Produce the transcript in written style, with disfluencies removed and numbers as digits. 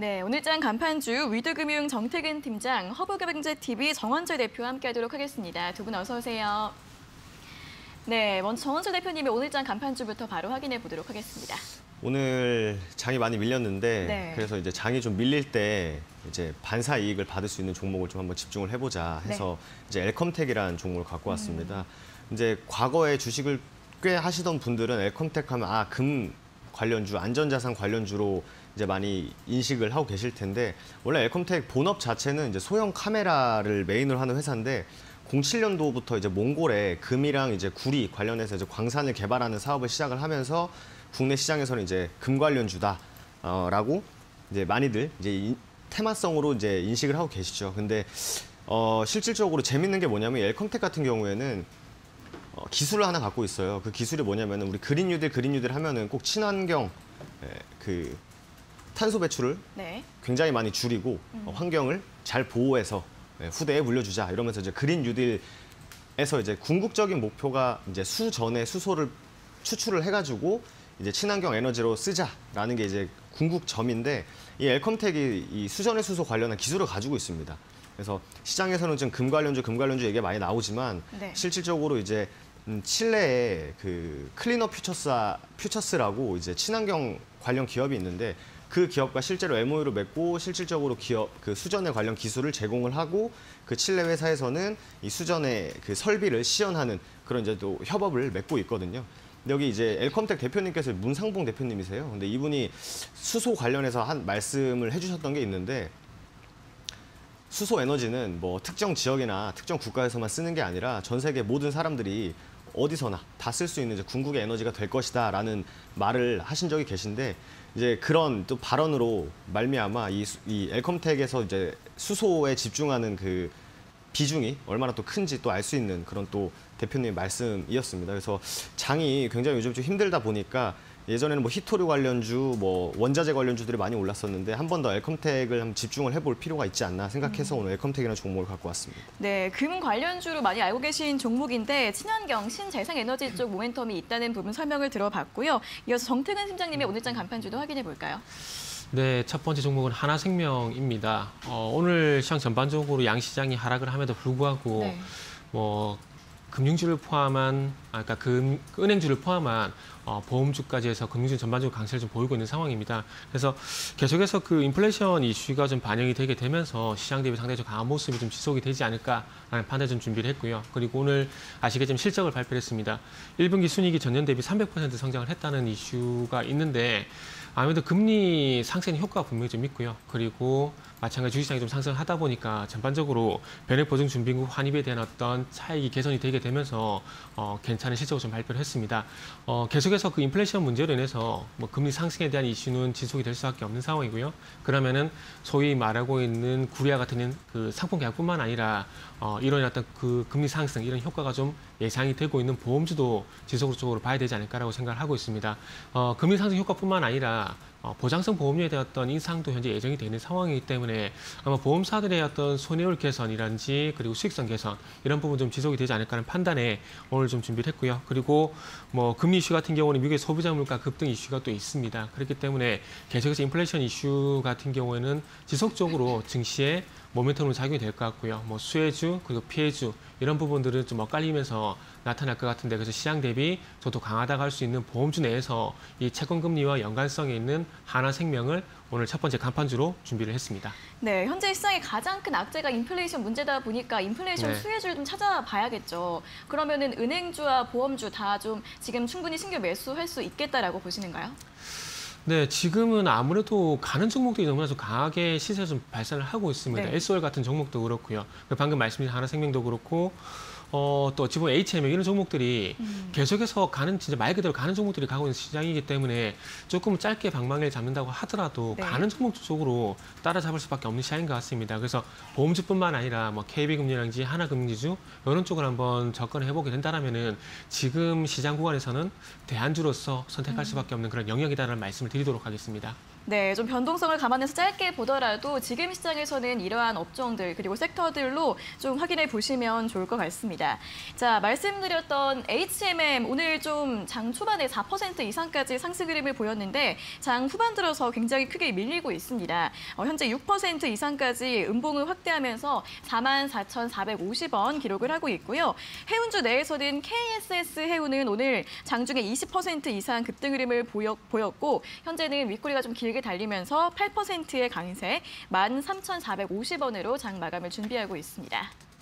네, 오늘장 간판주 위드금융 정태근 팀장, 허브경제TV 정원철 대표와 함께하도록 하겠습니다. 두 분 어서 오세요. 네, 먼저 정원철 대표님의 오늘장 간판주부터 바로 확인해 보도록 하겠습니다. 오늘 장이 많이 밀렸는데 네. 그래서 이제 장이 좀 밀릴 때 이제 반사 이익을 받을 수 있는 종목을 좀 한번 집중을 해보자 해서 이제 엘컴텍이라는 종목을 갖고 왔습니다. 이제 과거에 주식을 꽤 하시던 분들은 엘컴텍 하면 금 관련주, 안전자산 관련주로 이제 많이 인식을 하고 계실 텐데 원래 엘컴텍 본업 자체는 이제 소형 카메라를 메인으로 하는 회사인데 07년도부터 이제 몽골에 금이랑 이제 구리 관련해서 이제 광산을 개발하는 사업을 시작을 하면서 국내 시장에서는 이제 금 관련주다라고 이제 많이들 이제 테마성으로 이제 인식을 하고 계시죠. 근데 실질적으로 재밌는 게 뭐냐면 엘컴텍 같은 경우에는 기술을 하나 갖고 있어요. 그 기술이 뭐냐면은 우리 그린 뉴딜 하면은 꼭 친환경 그 탄소 배출을 굉장히 많이 줄이고 환경을 잘 보호해서 후대에 물려주자 이러면서 이제 그린 뉴딜에서 이제 궁극적인 목표가 이제 수전에 수소를 추출을 해가지고 이제 친환경 에너지로 쓰자라는 게 이제 궁극점인데 이 엘컴텍이 이 수전의 수소 관련한 기술을 가지고 있습니다. 그래서 시장에서는 지금 금 관련주 얘기가 많이 나오지만 실질적으로 이제 칠레의 그 클리너 퓨처스라고 이제 친환경 관련 기업이 있는데 그 기업과 실제로 MOU를 맺고 실질적으로 그 수전에 관련 기술을 제공을 하고 그 칠레 회사에서는 이 수전의 그 설비를 시연하는 그런 이제 또 협업을 맺고 있거든요. 근데 여기 이제 엘컴텍 대표님께서 문상봉 대표님이세요. 근데 이분이 수소 관련해서 한 말씀을 해주셨던 게 있는데 수소 에너지는 뭐 특정 지역이나 특정 국가에서만 쓰는 게 아니라 전 세계 모든 사람들이 어디서나 다 쓸 수 있는 이제 궁극의 에너지가 될 것이다라는 말을 하신 적이 계신데 이제 그런 또 발언으로 말미암아 이 엘컴텍에서 이제 수소에 집중하는 그 비중이 얼마나 또 큰지 또 알 수 있는 그런 또 대표님의 말씀이었습니다. 그래서 장이 굉장히 요즘 좀 힘들다 보니까 예전에는 뭐 히토류 관련주, 뭐 원자재 관련주들이 많이 올랐었는데 한 번 더 엘컴텍을 한번 집중을 해볼 필요가 있지 않나 생각해서 오늘 엘컴텍이라는 종목을 갖고 왔습니다. 네, 금 관련주로 많이 알고 계신 종목인데 친환경, 신재생 에너지 쪽 모멘텀이 있다는 부분 설명을 들어봤고요. 이어서 정태근 팀장님의 오늘장 간판주도 확인해 볼까요? 네, 첫 번째 종목은 하나생명입니다. 오늘 시장 전반적으로 양시장이 하락을 함에도 불구하고 뭐 금융주를 포함한, 그러니까 은행주를 포함한 보험주까지 해서 금융주 전반적으로 강세를 좀 보이고 있는 상황입니다. 그래서 계속해서 그 인플레이션 이슈가 좀 반영이 되게 되면서 시장 대비 상당히 좀 강한 모습이 좀 지속이 되지 않을까라는 판단 좀 준비를 했고요. 그리고 오늘 아시겠지만 실적을 발표했습니다. 1분기 순이익이 전년 대비 300% 성장을 했다는 이슈가 있는데 아무래도 금리 상승 효과가 분명히 좀 있고요. 그리고 마찬가지 주식시장이 좀 상승하다 보니까 전반적으로 변액보증준비금 환입에 대한 어떤 차익이 개선이 되게 되면서 괜찮은 실적을 좀 발표를 했습니다. 계속해서 그 인플레이션 문제로 인해서 뭐 금리 상승에 대한 이슈는 지속이 될 수밖에 없는 상황이고요. 그러면은 소위 말하고 있는 구리와 같은 그 상품 계약뿐만 아니라 이런 어떤 그 금리 상승 이런 효과가 좀 예상이 되고 있는 보험주도 지속적으로 봐야 되지 않을까라고 생각을 하고 있습니다. 금리 상승 효과뿐만 아니라 보장성 보험료에 대한 어떤 인상도 현재 예정이 되어 있는 상황이기 때문에 아마 보험사들의 어떤 손해율 개선이라든지 그리고 수익성 개선 이런 부분 좀 지속이 되지 않을까 하는 판단에 오늘 좀 준비를 했고요. 그리고 뭐 금리 이슈 같은 경우는 미국의 소비자 물가 급등 이슈가 또 있습니다. 그렇기 때문에 계속해서 인플레이션 이슈 같은 경우에는 지속적으로 증시에 모멘텀으로 작용이 될 것 같고요. 뭐 수혜주 그리고 피해주 이런 부분들은 좀 엇갈리면서 나타날 것 같은데 그래서 시장 대비 저도 강하다고 할 수 있는 보험주 내에서 이 채권금리와 연관성에 있는 하나생명을 오늘 첫 번째 간판주로 준비를 했습니다. 네, 현재 시장의 가장 큰 악재가 인플레이션 문제다 보니까 인플레이션 수혜주를 좀 찾아봐야겠죠. 그러면은 은행주와 보험주 다 좀 지금 충분히 신규 매수할 수 있겠다라고 보시는가요? 네, 지금은 아무래도 가는 종목들이 너무나 좀 강하게 시세가 좀 발산을 하고 있습니다. SOL 같은 종목도 그렇고요. 방금 말씀드린 하나생명도 그렇고 또 어찌 보면 HMM 이런 종목들이 계속해서 가는 진짜 말 그대로 가는 종목들이 가고 있는 시장이기 때문에 조금 짧게 방망이를 잡는다고 하더라도 가는 종목 쪽으로 따라잡을 수밖에 없는 시장인 것 같습니다. 그래서 보험주뿐만 아니라 뭐 KB금융이라든지 하나금융지주 이런 쪽을 한번 접근을 해보게 된다면은 지금 시장 구간에서는 대안주로서 선택할 수밖에 없는 그런 영역이다라는 말씀을 드리도록 하겠습니다. 네, 좀 변동성을 감안해서 짧게 보더라도 지금 시장에서는 이러한 업종들 그리고 섹터들로 좀 확인해 보시면 좋을 것 같습니다. 자, 말씀드렸던 HMM 오늘 좀 장 초반에 4% 이상까지 상승 흐름을 보였는데 장 후반 들어서 굉장히 크게 밀리고 있습니다. 현재 6% 이상까지 음봉을 확대하면서 44,450원 기록을 하고 있고요. 해운주 내에서는 KSS 해운은 오늘 장중에 20% 이상 급등 흐름을 보였고 현재는 윗꼬리가 좀 길게 달리면서 8%의 강세 13,450원으로 장 마감을 준비하고 있습니다.